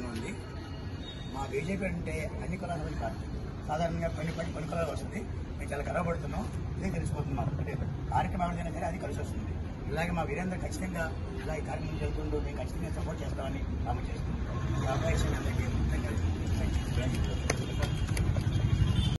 ఆలోచన ఉంది. మా బీజేపీ అంటే అన్ని కులాల కాదు, సాధారణంగా కొన్ని కులాలు వస్తుంది. మేము చాలా గర్వపడుతున్నాం. ఇదే తెలిసిపోతున్నాం. అంటే కార్యక్రమం అయినా సరే అది కలిసి వస్తుంది. ఇలాగే మా వీరేంద్ర ఖచ్చితంగా ఇలా ఈ కార్యక్రమం జరుగుతుంటూ మేము ఖచ్చితంగా సపోర్ట్ చేస్తామని కామెంట్ చేస్తున్నాం. ఈ అవకాశం అందరికీ